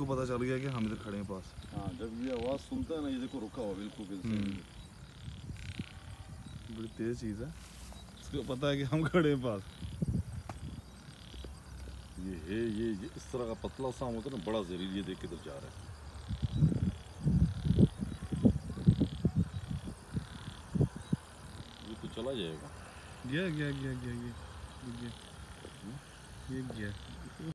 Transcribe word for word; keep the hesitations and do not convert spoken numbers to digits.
इसको पता चल गया कि हम इधर खड़े हैं पास। हाँ, जब ये आवाज़ सुनता है ना, ये देखो रुका हुआ बिल्कुल बिल्कुल। बड़ी तेज चीज़ है, इसको पता है कि हम खड़े हैं पास। ये है ये, ये इस तरह का पतला सा होता है ना, बड़ा जहरीली। ये देख किधर जा रहा है। ये तो चला जाएगा। गया गया गया गया गया गया, ये गया।